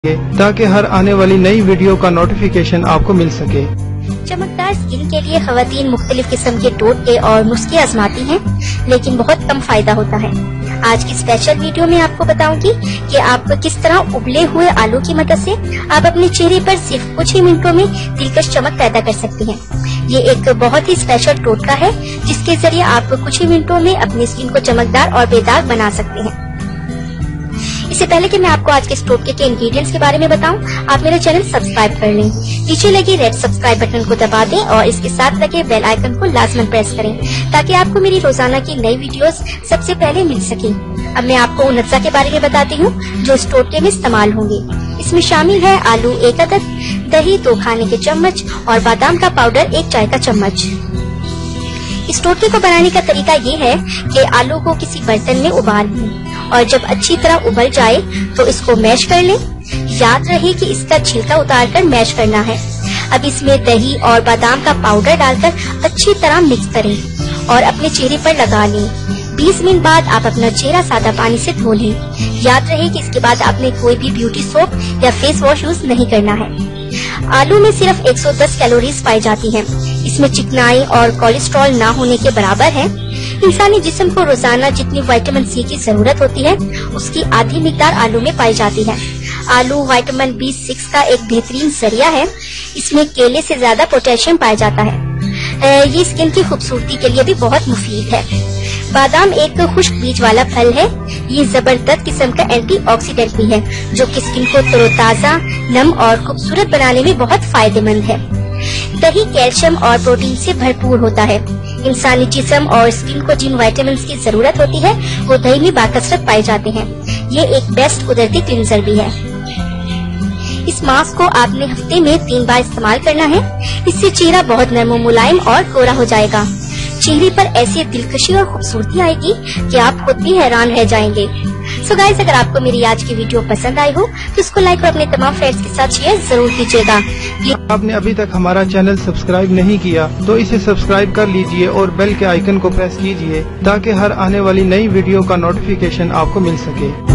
ताकि हर आने वाली नई वीडियो का नोटिफिकेशन आपको मिल सके। चमकदार स्किन के लिए खवातीन मुख्तलिफ किस्म के टोटके और नुस्खे आजमाती हैं, लेकिन बहुत कम फायदा होता है। आज की स्पेशल वीडियो में आपको बताऊंगी कि आप किस तरह उबले हुए आलू की मदद से आप अपने चेहरे पर सिर्फ कुछ ही मिनटों में दिलकश चमक पैदा कर सकती हैं। ये एक बहुत ही स्पेशल टोटका है जिसके जरिए आप कुछ ही मिनटों में अपनी स्किन को चमकदार और बेदाग बना सकते हैं। इससे पहले कि मैं आपको आज के इस टोटके के इंग्रेडिएंट्स के बारे में बताऊं, आप मेरा चैनल सब्सक्राइब कर लें। नीचे लगे रेड सब्सक्राइब बटन को दबा दें और इसके साथ लगे बेल आइकन को लाजमन प्रेस करें ताकि आपको मेरी रोजाना की नई वीडियोस सबसे पहले मिल सके। अब मैं आपको उन अज्जा के बारे में बताती हूँ जो इस टोटके में इस्तेमाल होंगे। इसमें शामिल है आलू 1 अदद, दही 2 खाने के चम्मच और बादाम का पाउडर 1 चाय का चम्मच। इस टोटके को बनाने का तरीका ये है कि आलू को किसी बर्तन में उबाल लें और जब अच्छी तरह उबल जाए तो इसको मैश कर लें। याद रहे कि इसका छिलका उतारकर मैश करना है। अब इसमें दही और बादाम का पाउडर डालकर अच्छी तरह मिक्स करें और अपने चेहरे पर लगा लें। 20 मिनट बाद आप अपना चेहरा सादा पानी से धो लें। याद रहे कि इसके बाद आपने कोई भी ब्यूटी सोप या फेस वॉश यूज नहीं करना है। आलू में सिर्फ 110 कैलोरीज पाई जाती हैं। इसमें चिकनाई और कोलेस्ट्रॉल ना होने के बराबर है। इंसानी जिस्म को रोजाना जितनी विटामिन सी की जरूरत होती है उसकी आधी मिकदार आलू में पाई जाती है। आलू विटामिन B6 का एक बेहतरीन जरिया है। इसमें केले से ज्यादा पोटेशियम पाया जाता है। ये स्किन की खूबसूरती के लिए भी बहुत मुफीद है। बादाम एक खुश्क बीज वाला फल है। ये जबरदस्त किस्म का एंटीऑक्सीडेंट भी है जो कि स्किन को तरोताजा, नम और खूबसूरत बनाने में बहुत फायदेमंद है। दही कैल्शियम और प्रोटीन से भरपूर होता है। इंसानी जिस्म और स्किन को जिन विटामिन की जरूरत होती है वो दही में बाकसरत पाए जाते हैं। ये एक बेस्ट कुदरती क्लींजर भी है। इस मास्क को आपने हफ्ते में 3 बार इस्तेमाल करना है। इससे चेहरा बहुत नरम, मुलायम और गोरा हो जाएगा। चेहरे पर ऐसी दिलकशी और खूबसूरती आएगी कि आप खुद भी हैरान रह जाएंगे। सो गाइस, अगर आपको मेरी आज की वीडियो पसंद आई हो तो इसको लाइक और अपने तमाम फ्रेंड्स के साथ शेयर जरूर कीजिएगा। आपने अभी तक हमारा चैनल सब्सक्राइब नहीं किया तो इसे सब्सक्राइब कर लीजिए और बेल के आइकन को प्रेस कीजिए ताकि हर आने वाली नई वीडियो का नोटिफिकेशन आपको मिल सके।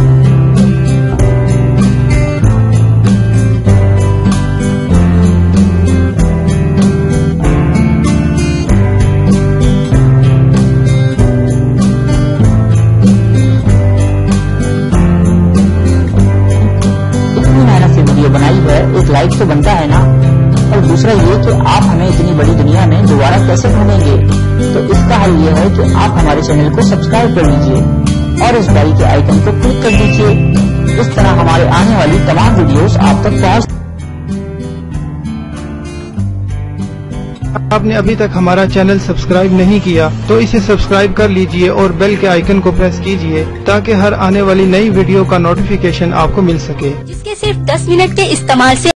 बनाई है, एक लाइक तो बनता है ना। और दूसरा ये कि आप हमें इतनी बड़ी दुनिया में दोबारा कैसे ढूंढेंगे, तो इसका हल ये है कि आप हमारे चैनल को सब्सक्राइब कर लीजिए और इस बेल के आइकन को क्लिक कर दीजिए। इस तरह हमारे आने वाली तमाम वीडियोस आप तक पहुंच। आपने अभी तक हमारा चैनल सब्सक्राइब नहीं किया तो इसे सब्सक्राइब कर लीजिए और बेल के आइकन को प्रेस कीजिए ताकि हर आने वाली नई वीडियो का नोटिफिकेशन आपको मिल सके। जिसके सिर्फ 10 मिनट के इस्तेमाल से